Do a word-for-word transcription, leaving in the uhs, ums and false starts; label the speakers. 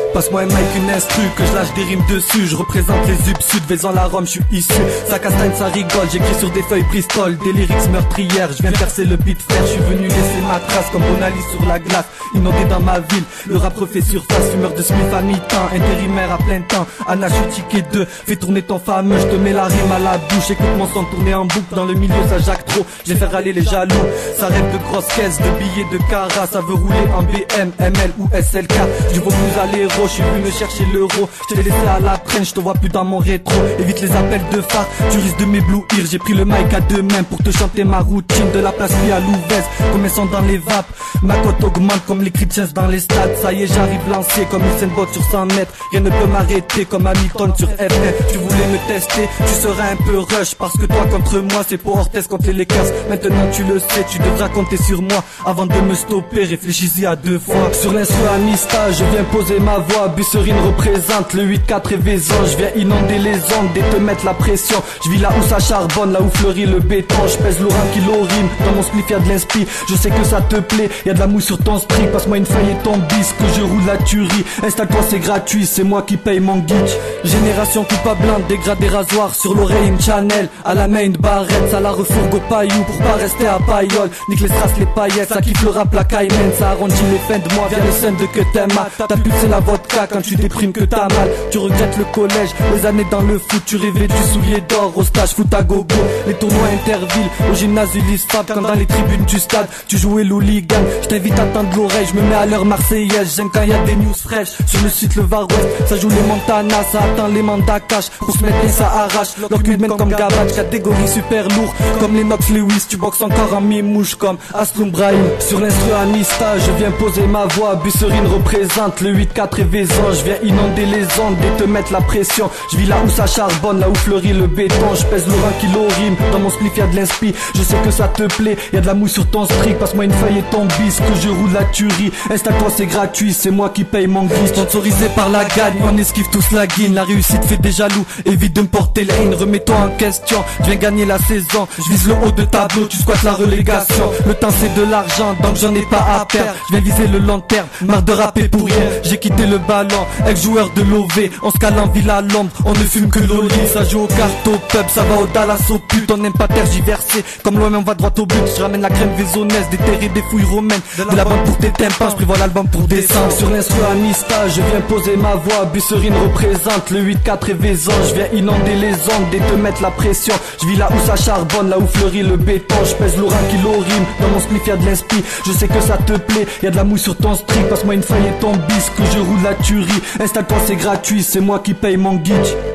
Speaker 1: Passe-moi un mic, une instru, que je lâche des rimes dessus. Je représente les U P Sud, Vaison la Rome, je suis issu. Ça castagne, ça rigole, j'écris sur des feuilles Bristol. Des lyrics meurtrières, je viens percer le beat frère. Je suis venu laisser ma trace comme Bonali sur la glace. Inondé dans ma ville, le rap refait surface. Fumeur de Smith à mi-temps, intérimaire à plein temps. Anna, je suis ticket deux, fais tourner ton fameux. Je te mets la rime à la bouche, écoute mon son tourner en boucle. Dans le milieu ça jacque trop, j'ai fait râler les jaloux. Ça rêve de grosses caisses, de billets de cara. Ça veut rouler en B M, M L ou S L K. Du vaut plus à l'héros, je suis venu chercher l'euro. Je t'ai laissé à la traîne, je te vois plus dans mon rétro. Évite les appels de phare, tu risques de m'éblouir. J'ai pris le mic à deux mains pour te chanter ma routine. De la place puis à Louvèze, comme elles sont dans les vapes. Ma cote augmente comme les Christians dans les stades. Ça y est, j'arrive lancé comme Usain Bolt sur cent mètres. Rien ne peut m'arrêter comme Hamilton sur F un. Tu voulais me tester, tu seras un peu rush. Parce que toi contre moi, c'est pour Ortez contre les Lakers. Maintenant tu le sais, tu devras compter sur moi. Avant de me stopper, réfléchis-y à deux fois. Sur l'instru Amistad, je viens poser ma voix. Busserine représente le huit quatre et Vaison. Je viens inonder les ondes et te mettre la pression. Je vis là où ça charbonne, là où fleurit le béton. Je pèse Laurent kilo rime, dans mon spliff y'a de l'inspi. Je sais que ça te plaît, y'a de la mousse sur ton string. Passe-moi une feuille et ton bis, que je roule la tuerie. Installe-toi c'est gratuit, c'est moi qui paye mon geek. Génération coupe à blanc, dégradé rasoir. Sur l'oreille une Chanel, à la main une barrette. Ça la refourgue au paillou pour pas rester à paillole. Nique les strass, les paillettes, ça kiffe le rap, la Cayman. Ça arrondit les fins de moi, via les scènes de que t'aimes. T'as plus c'est la vodka quand tu déprimes que t'as mal. Tu regrettes le collège, les années dans le foot. Tu rêvais du soulier d'or, au stage foot à gogo. Les tournois intervilles, au gymnase Ulysse Fab. Quand dans les tribunes du stade, tu jouais l'hooligan. Je t'invite à tendre l'oreille, je me mets à l'heure marseillaise. J'aime quand y a des news fraîches, sur le site le Var West. Ça joue les Montana, ça attend les mandats cash. Pour se mettre et ça arrache, leur cul mène comme Gabach. Catégorie super lourd, comme les Knox Lewis. Tu boxes encore en mi-mouche comme Asloum Brahim. Sur l'instru Amistad, je viens poser ma voix. Busserine représente le huit quatre et Vaison. Je viens inonder les ondes et te mettre la pression. Je vis là où ça charbonne, là où fleurit le béton. Je pèse Laurent kilo rime, dans mon spliff y'a de l'inspi. Je sais que ça te plaît, y'a de la mousse sur ton string. Passe-moi une feuille et ton bis, que je roule la tuerie. Installe-toi c'est gratuit, c'est moi qui paye mon guise. Sponsorisé par la gagne, on esquive tous la guine. La réussite fait des jaloux, évite de me porter la haine. Remets-toi en question, je viens gagner la saison. Je vise le haut de tableau, tu squattes la relégation. Le temps c'est de l'argent, donc j'en ai pas à perdre. Je viens viser le long terme, marre de rapper pour rien. J'ai quitté le ballon, ex-joueur de l'O V. On se cale en ville à l'ombre, on ne fume que l'oli. Ça joue aux cartes, au pub, ça va au Dallas, au pute. On n'aime pas tergiverser, comme l'O M on va droit au but. Je ramène la crème vaisonnaise, déterrer des fouilles romaines. De la bande pour tes tympans, je prévois l'album pour décembre. Sur l'instru Amistad, je viens poser ma voix. Busserine représente le huit quatre et Vaison. Je viens inonder les ondes et te mettre la pression. Je vis là où ça charbonne, là où fleurit le béton. Je pèse Laurent kilo rime, dans mon spliff y'a de l'inspi. Je sais que ça te plaît, y'a de la mousse sur ton string. Passe-moi une feuille et ton bis, que je roule la tuerie. Installe-toi c'est gratuit, c'est moi qui paye mon geek.